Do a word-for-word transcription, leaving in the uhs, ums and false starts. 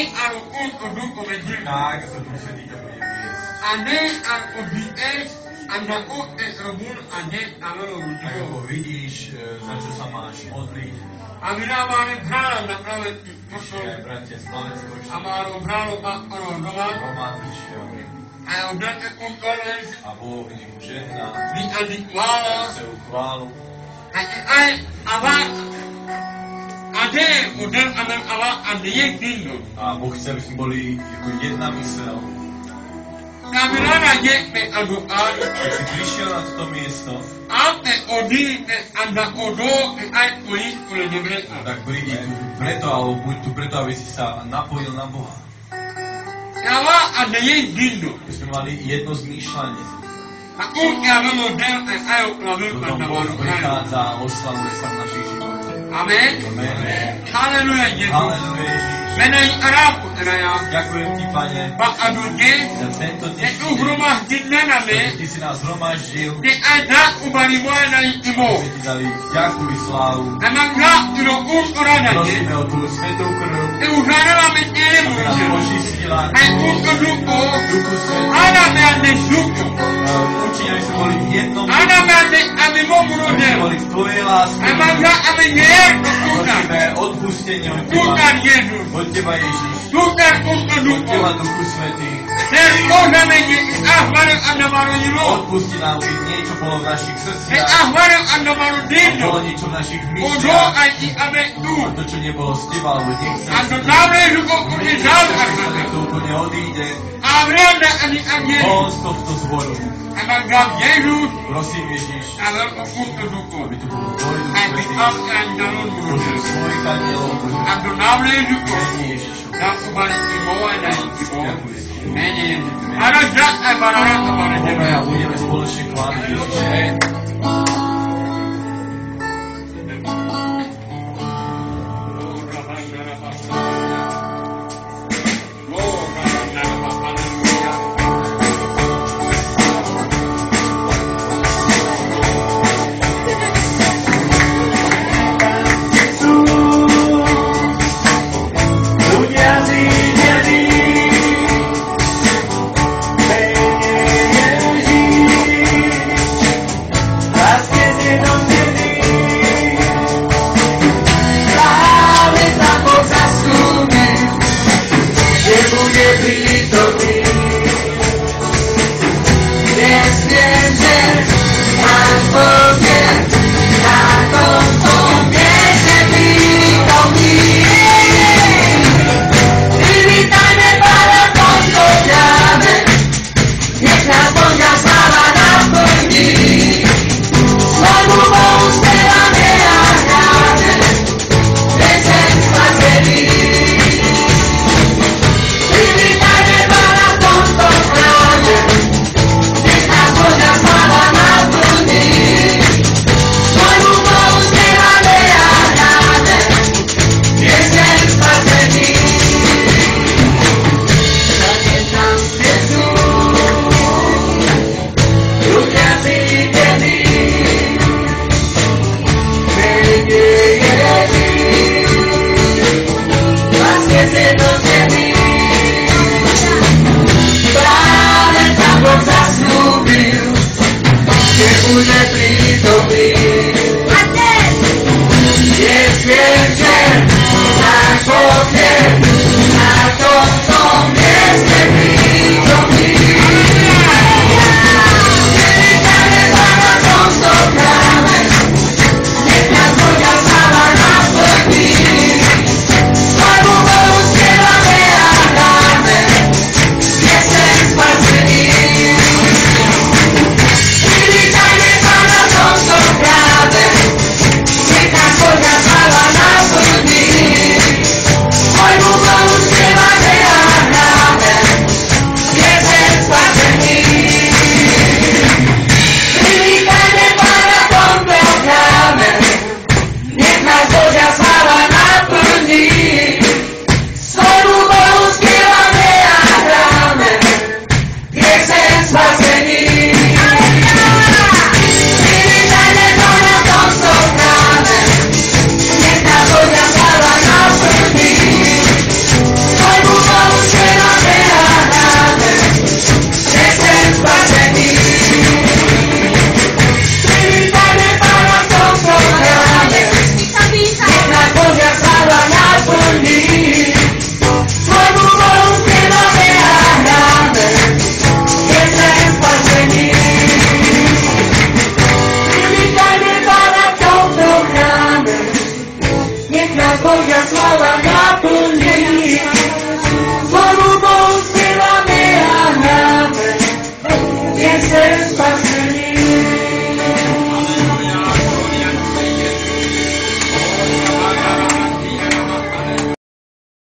a un duchu medzi. Tak, sa Duch Svätý ťa bude viesť. A ne a odbíješ a na ote robun a ne a veľa Tak ľudí. ako vidíš, e, za čo sa máš modliť, A vydáváme práva na práve ešte aj bratia z Plaveckého a málo právo a ono doma. Román prišiel A oddáte úkoleš, a Boh nech mu žehná, vy ani chvála. celú chválu. A aj a vá a ne model a ne a vá a ne je kýno. A Boh chce, aby sme boli ako jedna mysel. Kamerana je me a do áno. Keď si prišiel na toto miesto, A te odíte a na odo i aj tvojí kule nebreka. tak prídi tu preto, alebo buď tu preto, aby si sa napojil na Boha. A vá a ne je kýno. Aby sme mali jedno zmýšľanie. A už ja vám model a aj oklavil a Potom na Boh vánu krajinu. prichádza a oslavuje sa v našich životoch. Amen. Amen. Haleluja Jezus. Haleluja Ježiš. Menaj arábu teda ja. Ďakujem ti, Pane, Pa a do dne, za tento ne dnešný tu deň, hromaždíme na že me, ty si nás zhromaždil, ne aj na ubali moje na imo. že ti dali ďaku i slávu. A mám na iro už orada ne. Prosíme o tvoju svätú krv, Ne užárala me tebe aby nás môže. očistila. Aj už o duchu. Duchu Svätý, Ana me a ne žuku. učiň, aby sme boli v jednom duchu, Ana me a ne a me momu aby sme rodel. boli v tvojej láske. A mám na a me nierko tuta. Prosíme odpustenie od Tuta teba, Jezus. od teba Ježiš, Tuta už o od duchu. teba Duchu Svätý. Ne môžeme ne ahvarem a na maru imo. Odpusti nám, keď niečo bolo v našich Ne srdciach, ahvarem a na maru a dino. bolo niečo v našich Odo myšliach, aj ti a me tu. a to, čo nebolo z teba, alebo A nechceš, to dáme žuko kurde žalka. nech to úplne odíde. A vranda ani a nie. Von z tohto zboru. A mám dám Jezus. Prosím, Ježiš, A veľko pusto duchu. aby tu bol tvoj Duch A by Svätý, am aj na ľudí. pošli svojich anielov, A to dáme žuko. mení Ježišu. Dám ubali ti moje na ti moje. Ďakujem. Mene Jezus. A rozžak aj barara a barara. Dobre, a budeme spoločne chváliť Ježiša. Thank you.